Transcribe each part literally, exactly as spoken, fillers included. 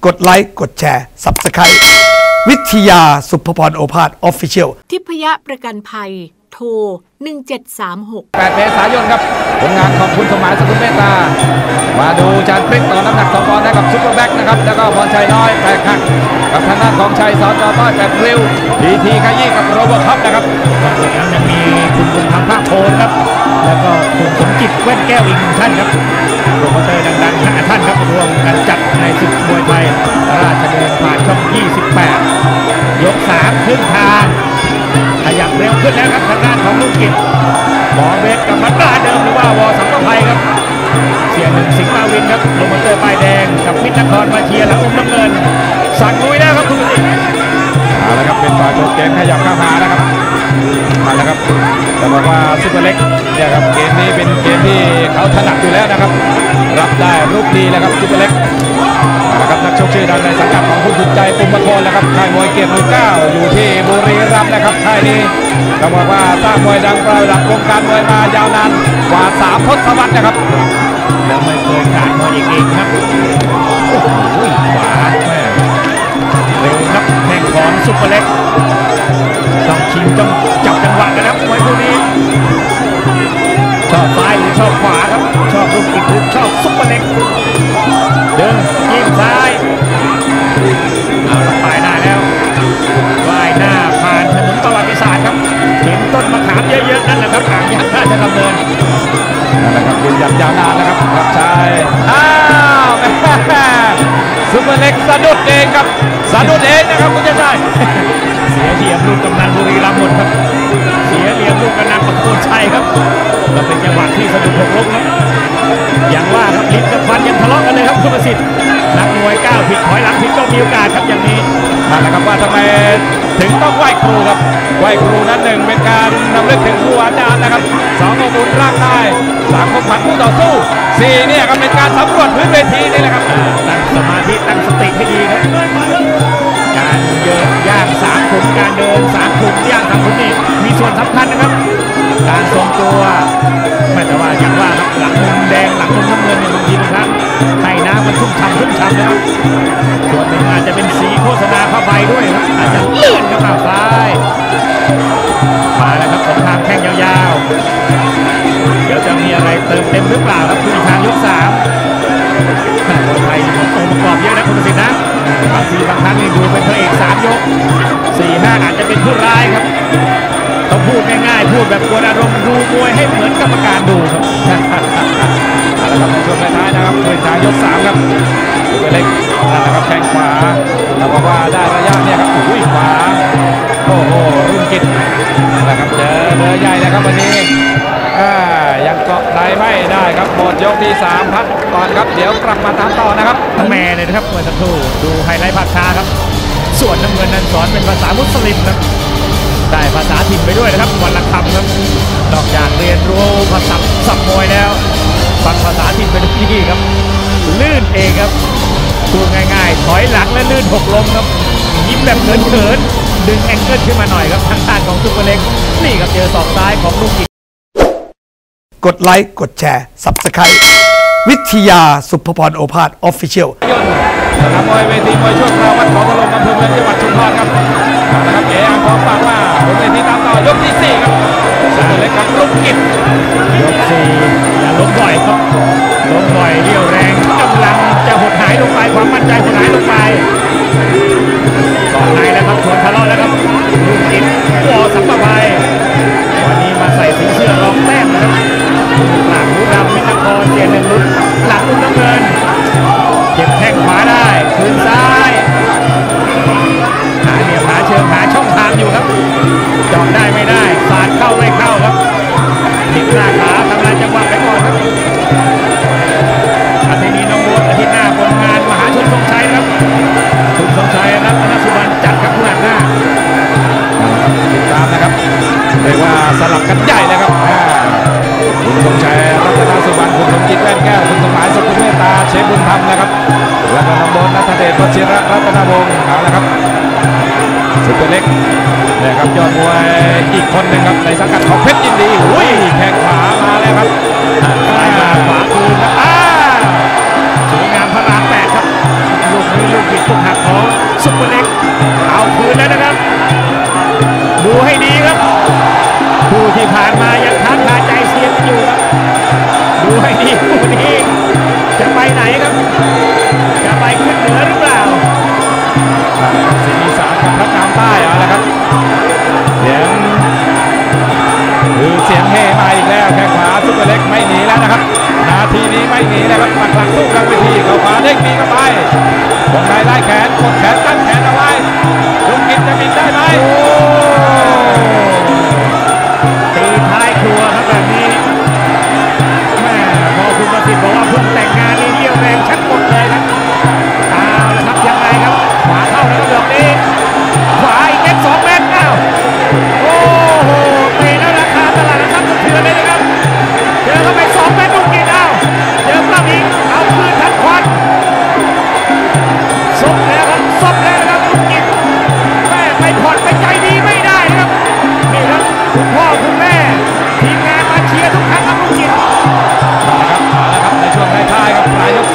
กดไลค์กดแชร์ ซับสไครบ์ วิทยาสุภพรโอภาสออฟฟิเชียลทิพยประกันภัยโทรหนึ่งเจ็ดสามหกแปดเมษายนครับผลงานของคุณสมหมายสกุลเมตตามาดูจานพลิกต่อน้ำหนักสองปอนด์ให้กับซุปเปอร์แบ็กนะครับแล้วก็พรชัยน้อยแปดขักกับทางด้านของชัยสอนจอต้อยแปดริ้วทีทีขยี้กับโรเบิร์ตท็อปนะครับจากนั้นยังมีคุณบุญธรรมภาคโพนครับแล้วก็คุณสมจิตแว่นแก้วอีกหนึ่งท่านครับโปรโมเตอร์ดังๆห้าท่านครับรวมกันจัดในศึกมวยไทยราชดำเนินผ่านช่องยี่สิบแปดยกสามครึ่งทางขยับเร็วขึ้นแล้วครับทางด้านของลูกกิจหมอเบสกับมัตตาเดิมหรือว่าวอสังกภัยครับเสียหนึ่งสิงห์มาวินครับโปรโมเตอร์ป้ายแดงกับมิตรนครมาเชียร์แล้วอุ้มน้ำเงินสั่งลุยแล้วครับคุณผู้ชมเอาละครับเป็นฝ่ายโจเกมขยับเข้ามานะครับมาแล้วครับแต่บอกว่าซุปเปอร์เล็กเนี่ยครับเกมนี้เป็นเกมที่เขาถนัดอยู่แล้วนะครับรับได้รูปดีแล้วครับซุปเปอร์เล็กนะครับนักชกชื่อดังในสังกัดของคุณสุดใจปุ่มมะโคนแล้วครับค่ายมวยเกียรติหมู่เก้าอยู่ที่บุรีรัมย์นะครับค่ายนี้ต้องบอกว่าสร้างมวยดังประดับวงการมวยมายาวนานกว่าสามทศวรรษนะครับแล้วไม่เคยขาดมวยเองครับโอ้โหขวาแม่เร็วครับแข่งของซุปเปอร์เล็กต้องชิงต้องจับจังหวะนะครับมวยคู่นี้ชอบซ้ายหรือชอบขวาครับชอบลูกอีกหรือชอบซุปเปอร์เล็กเดินยิงซ้ายเอาละไปได้แล้วว่ายหน้าผ่านถนนประวัติศาสตร์ครับเห็นต้นมะขามเยอะๆนั่นแหละครับอ่างยางราชดำเนินนั่นแหละครับยืนยันยาวนานนะครับครับชายอ้าวซุปเปอร์เล็กสะดุดเองครับสะดุดเองนะครับคุณเจ้าชายเสียเหลี่ยมลูกกำนันบุรีรัมย์หมดครับเสียเหลี่ยมลูกกำนันประโคนชัยครับก็เป็นจังหวะที่สะดุดหกล้มครับอย่างว่าครับลิ้นกับฟันยังทะเลาะกันเลยครับคุณประสิทธิ์นักมวยก้าวผิดถอยหลังผิดก็มีโอกาสครับอย่างนี้นั่นแหละครับว่าทำไมถึงต้องไหว้ครูครับไหว้ครูนั้นหนึ่งเป็นการนำเลือกถึงครูอาจารย์นะครับสองอบอุ่นร่างกายสามควบคุมผู้ต่อสู้สี่เนี่ยก็เป็นการสำรวจพื้นเวทีนี่แหละครับตั้งสมาธิตั้งสติให้ดีครับการเดินย่างสามขุมการเดินสามขุมย่างสามขุมนี่มีส่วนสำคัญนะครับการทรงตัวไม่แต่ว่าอย่างว่าครับหลังมุมแดงหลังมุมน้ำเงินเนี่ยบางทีบางครั้งให้น้ำมันชุ่มฉ่ำชุ่มฉ่ำนะครับส่วนหนึ่งอาจจะเป็นสีโฆษณาผ้าใบด้วยครับอาจจะลื่นกับข่าวซ้ายมาแล้วครับสงครามแข้งยาวๆเดี๋ยวจะมีอะไรเติมเต็มหรือเปล่าครับคุณทางยกสามคนไทยองค์ประกอบเยอะนะคุณประสิทธิ์นะบางทีบางครั้งนี่ดูเป็นพระเอกสามยกสี่ห้าอาจจะเป็นผู้ร้ายครับต้องพูดง่ายๆพูดแบบกวนอารมณ์ดูมวยให้เหมือนกรรมการดูครับเอาละครับในช่วงท้ายนะครับคุณทางยกสามครับซุปเปอร์เล็กนั่นแหละครับแข้งขวาเราบอกว่าได้ระยะเนี่ยครับอุ้ยขวาโอ้โหรุ่งกิจนะครับเจอเบอร์ใหญ่เลยครับวันนี้ยังเกาะไหลไม่ได้ครับหมดยกที่สามพักก่อนครับเดี๋ยวกลับมาตามต่อนะครับแม่เลยนะครับเมื่อสักครู่ดูไฮไลท์ภาพช้าครับส่วนน้ำเงินนั้นสอนเป็นภาษามุสลิมครับได้ภาษาถิ่นไปด้วยนะครับวันละคำครับนอกจากเรียนรู้ภาษาสับมวยแล้วฟังภาษาถิ่นไปด้วยที่ครับลื่นเองครับพูดง่ายๆถอยหลังและลื่นหกล้มครับยิ้มแบบเขินๆดึงแองเกิลขึ้นมาหน่อยครับทางด้านของซุปเปอร์เล็กนี่ครับเจอศอกซ้ายของลูกกิจกดไลค์กดแชร์ ซับสไครบ์ วิทยาสุภพรโอภาสออฟฟิเชียลสนามมวยเวทีมวยช่วงคราววัดเขาถล่มอำเภอเมืองจังหวัดชุมพรครับนะครับเอ๋อังทองฝากว่าบนเวทีตามต่อยกที่สี่ครับซุปเปอร์เล็กกับลูกกิจยกสี่อย่าล้มบ่อยครับล้มบ่อยเรี่ยวแรงกำลังจะหดหายลงไปความมั่นใจหดหายลงไปก่อนในแล้วครับชวนทะเลาะแล้วครับลูกกิจวอสังกภัยวันนี้มาใส่สีเสื้อรองแต้มนะครับหลังหูดำมิตรนครเสียหนึ่งลุ้นหลังลุ้นน้ำเงินเก็บแข้งขวาได้คืนซ้ายหาเหลี่ยมหาเชิงหาช่องทางอยู่ครับจอดได้ไม่ได้สาดเข้าไม่เข้าครับติดหน้าขาทำลายจังหวะไปก่อนครับอาทิตย์นี้น้องบัวอาทิตย์หน้าผลงานมหาชนทรงชัยครับคุณทรงชัยรัตนสุวรรณจัดครับผู้หลักหน้าติดตามนะครับเรียกว่าสลับกันใหญ่เลยครับคุณทรงชัยรัตนสุวรรณคุณสมจิตแว่นแก้วคุณสมหมายสกุลเมตตาเชฟบุญธรรมนะครับแล้วก็น้องโบนนัทเดช วชิระรัตนวงศ์เอาละครับซุปเปอร์เล็กนะครับยอดมวยอีกคนหนึ่งครับในสังกัดของเพชรยินดีอุ้ยแข้งขวามาแล้วครับซ้ายมาขวาคืนครับอ้าสวยงามพระรามแปดครับลูกนี้ลูกผิด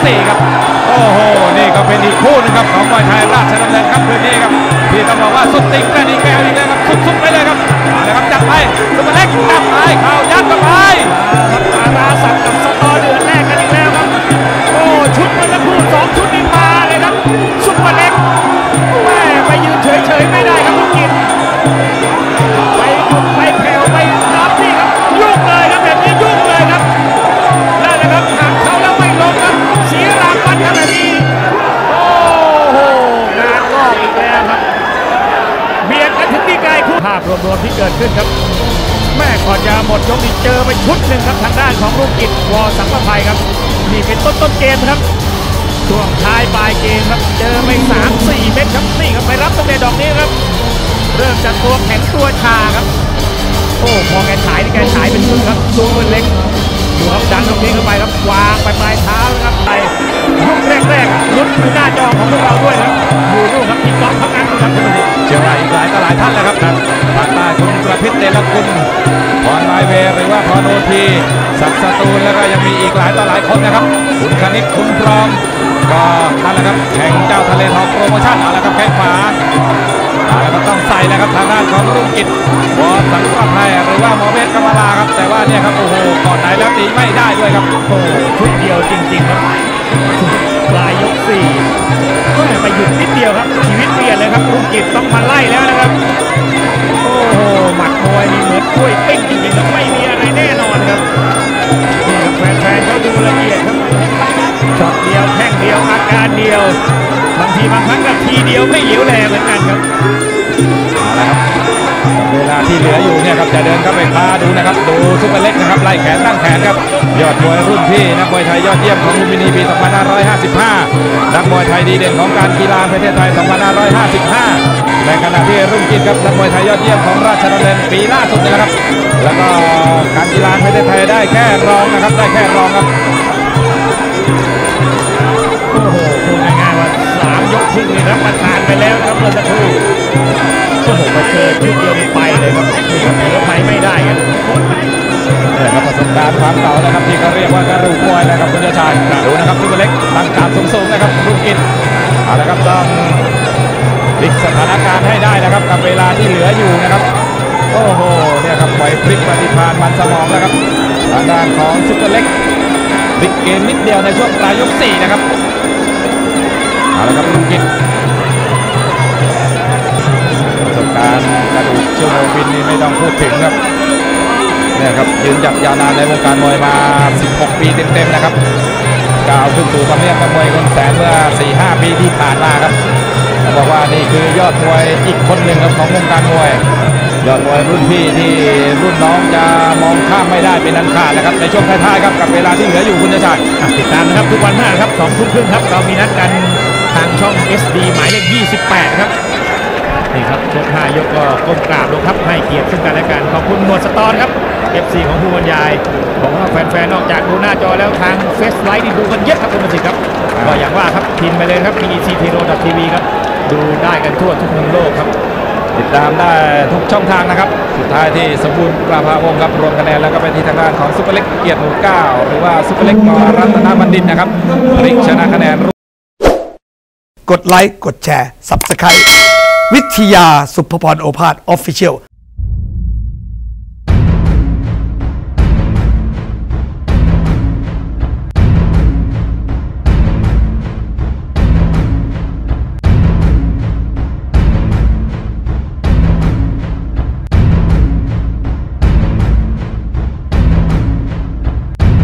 สี่ครับโอ้โหนี่ก็เป็นอีกคู่นึงครับของมวยไทยราชดำเนินครับคืนนี้ครับที่ต้องบอกว่าสุดติ่งประดีแก้วอีกแล้วครับสุดๆไปเลยครับมาเลยครับจัดไปซุปเปอร์เล็กจับไปเข่ายัดเข้าไปครับอาราสักกับสตอเดือดแรกกันอีกแล้วครับโอ้ชุดมันละคู่สองชุดนี้มาเลยครับซุปเปอร์เล็กแม่ไปยืนเฉยๆไม่ได้ครับลูกกินไปหยุดไปแผ่วไปนับนี่ครับยุ่งเลยครับแบบนี้ยุ่งเลยครับนั่นแหละครับหักเขาแล้วไม่ลงครับเสียรางวัลครับแบบนี้โอ้โหงานงอกอีกแล้วครับเบียดกันถึงที่ไกลคู่ภาพรวมๆที่เกิดขึ้นครับแม่ก่อนจะหมดยกนี้เจอไปชุดหนึ่งครับทางด้านของรุ่งกิจวอสังประภัยครับนี่เป็นต้นต้นเกมครับช่วงท้ายปลายเกมครับเจอไปสามสี่เม็ดครับนี่ครับไปรับตั้งแต่ดอกนี้ครับเริ่มจากตัวแข็งตัวชาครับโอ้พอแกฉายนี่แกฉายเป็นชุดครับซูเปอร์เล็กดูครับดันตรงนี้เข้าไปครับวางไปปลายเท้านะครับไปยุคแรกๆลุ้นในหน้าจอของพวกเราด้วยครับดูรูปครับที่กล้องทั้งนั้นครับเชื่อว่าอีกหลายต่อหลายท่านเลยครับทางใต้คุณประพิษเตลกุลพรไมเวหรือว่าพรโอทีศักดิ์สตูลแล้วก็ยังมีอีกหลายต่อหลายคนนะครับคุณคณิตคุณพร้อมก็นั่นแหละครับแข่งเจ้าทะเลทองโปรโมชั่นเอาละครับแข้งขวาเอาละครับต้องใส่แล้วครับทางด้านของรุ่งกิจวอสังประภัยหรือว่าหมอเบสกำมลาครับแต่ว่าเนี่ยครับโอ้โหก่อนไหนแล้วตีไม่ได้ด้วยครับโอ้ชุดเดียวจริงๆครับปลายยกสี่ไปหยุดนิดเดียวครับชีวิตเปลี่ยนเลยครับรุ่งกิจต้องมาไล่แล้วนะครับโอ้โหหมัดมวยนี่เหมือนกล้วยปิ้งจริงๆครับไม่มีอะไรแน่นอนครับนี่ครับแฟนๆเขาดูละเอียดครับช็อตเดียวแข้งเดียวอาการเดียวบางทีบางครั้งกับทีเดียวไม่เหลียวแลเหมือนกันครับเอาละครับเวลาที่เหลืออยู่เนี่ยครับจะเดินเข้าไปคว้าดูนะครับดูซุปเปอร์เล็กนะครับไล่แขนตั้งแขนครับยอดมวยรุ่นพี่นักมวยไทยยอดเยี่ยมของลุมพินีปีสองพันห้าร้อยห้าสิบห้านักมวยไทยดีเด่นของการกีฬาประเทศไทยสองพันห้าร้อยห้าสิบห้าในขณะที่รุ่งกิจครับนักมวยไทยยอดเยี่ยมของราชดำเนินปีล่าสุดนะครับแล้วก็การกีฬาประเทศไทยได้แค่รองนะครับได้แค่รองครับโอ้โหพูดง่ายๆว่าสามยกครึ่งนี่รับประทานไปแล้วครับเมื่อสักครู่โอ้โหมาเจอชุดเดียวนี่ไปเลยครับนี่ครับเหลือไปไม่ได้ครับเนี่ยครับประสบการณ์ความเก่านะครับที่เขาเรียกว่ากระดูกมวยนะครับคุณชายดูนะครับซุปเปอร์เล็กตั้งการสูงๆนะครับรุ่งกิจเอาละครับต้องพลิกสถานการณ์ให้ได้นะครับกับเวลาที่เหลืออยู่นะครับโอ้โหเนี่ยครับไหวพลิกปฏิภาณมันสมองนะครับทางด้านของซุปเปอร์เล็กพลิกเกมนิดเดียวในช่วงปลายยกสี่นะครับเอาละครับรุ่งกิจประสบการณ์กระดูกชั่วโมงบินนี่ไม่ต้องพูดถึงครับเนี่ยครับยืนหยัดยาวนานในวงการมวยมาสิบหกปีเต็มๆนะครับก้าวขึ้นสู่ทำเนียบนักมวยคนแสนเมื่อ สี่ห้า ปีที่ผ่านมาครับต้องบอกว่านี่คือยอดมวยอีกคนหนึ่งครับของวงการมวยยอดมวยรุ่นพี่ที่รุ่นน้องจะมองข้ามไม่ได้เป็นอันขาดนะครับในช่วงท้ายๆครับกับเวลาที่เหลืออยู่คุณชัยติดตามนะครับทุกวันหน้าครับสองทุ่มครึ่งครับเรามีนัดกันทางช่อง เอส ดี หมายเลขยี่สิบแปดครับนี่ครับยกห้ายกก็ก้มกราบลงครับให้เกียรติซึ่งกันและกันขอบคุณหมวดสตอนครับ เอฟ ซี ของผู้บรรยายบอกว่าแฟนๆนอกจากดูหน้าจอแล้วทางเฟซไลฟ์ที่ดูกันเยอะครับคุณประสิทธิ์ครับก็อย่างว่าครับพิมพ์ไปเลยครับ พี อี ซี ที โร ดอท ที วี ครับดูได้กันทั่วทุกมุมโลกครับติดตามได้ทุกช่องทางนะครับสุดท้ายที่สมบูรณ์ประภาวงศ์ครับรวมคะแนนแล้วก็ไปที่ทางด้านของซุปเปอร์เล็กเกียรติหมู่เก้าหรือว่าซุปเปอร์เล็กมรัตนบัณฑิตนะครับพลิกชนะคะแนนกดไลค์กดแชร์ ซับสไครบ์ วิทยาสุภพรโอภาส Official